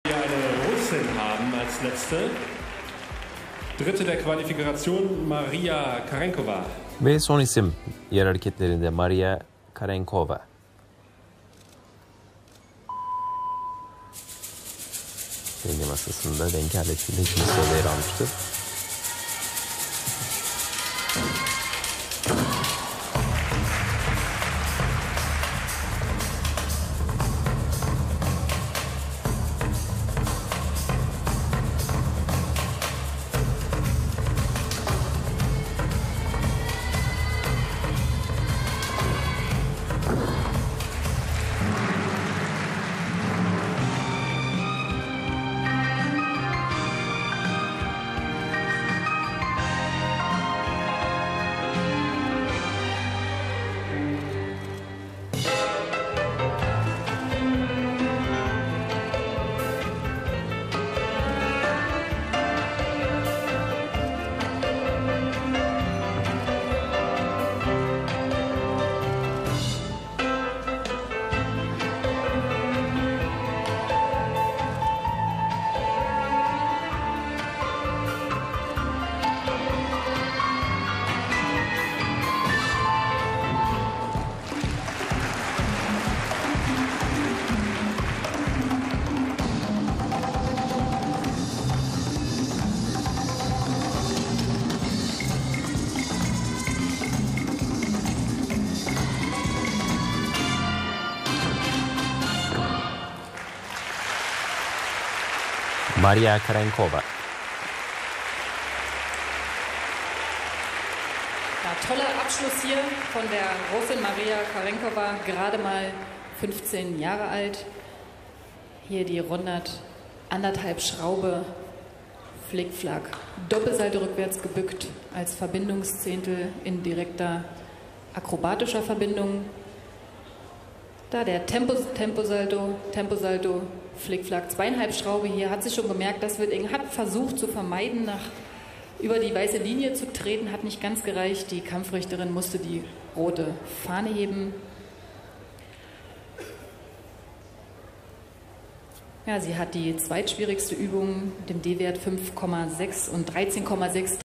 Wir eine Russin haben als letzte. Dritte der Qualifikation Maria Karenkova. Ve son isim yer hareketlerinde Maria Karenkova. Denge masasında denge aletinde ikinci sırada yer almıştır. Maria Karenkova. Ja, toller Abschluss hier von der Russin Maria Karenkova, gerade mal 15 Jahre alt. Hier die Rundert, anderthalb Schraube, Flickflack, Doppelsalto rückwärts gebückt als Verbindungszehntel in direkter akrobatischer Verbindung. Da der Temposalto, Flickflack, 2,5 Schraube hier, hat sich schon gemerkt, das wird eng, hat versucht zu vermeiden, über die weiße Linie zu treten, hat nicht ganz gereicht. Die Kampfrichterin musste die rote Fahne heben. Ja, sie hat die zweitschwierigste Übung mit dem D-Wert 5,6 und 13,6.